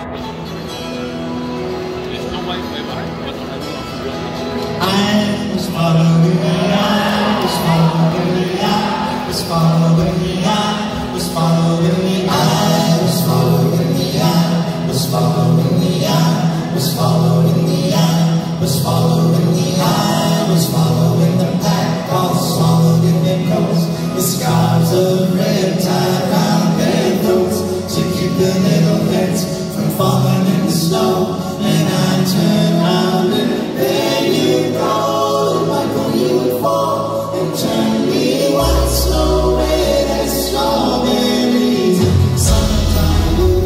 I was following the eye, was following the eye, was following the eye, was following the eye, was following the eye, was following the eye, was following the eye, was following the eye, was following the pack, all swallowed in their coats, with scarves of red tied round their throats to keep the little heads from falling in the snow. And I turned round and there you go, Michael, you would fall and turn me white snow, red as strawberries in summertime.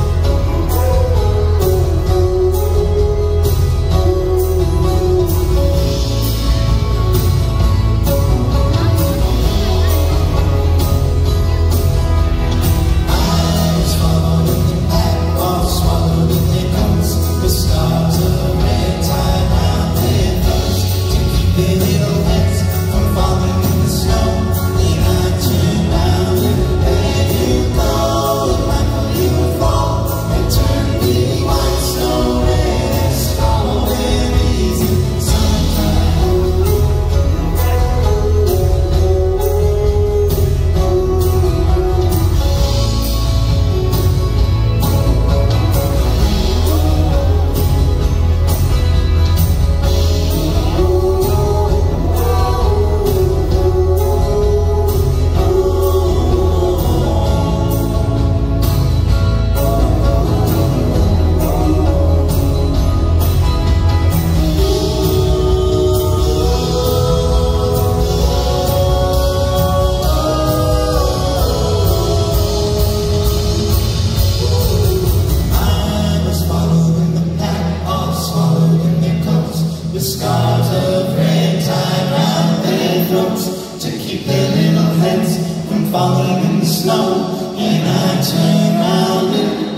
I was following the pack, all swallowed in their coats, with scarves of red tied round their throats to keep their little heads from falling in the snow. Then I turned round and there you go, Michael, you would fall and turn me white snow, red as strawberries in summertime. I was following the pack, all swallowed in their coats, with scarves of red tied round their throats to keep their little heads from falling in the snow. And I turned round and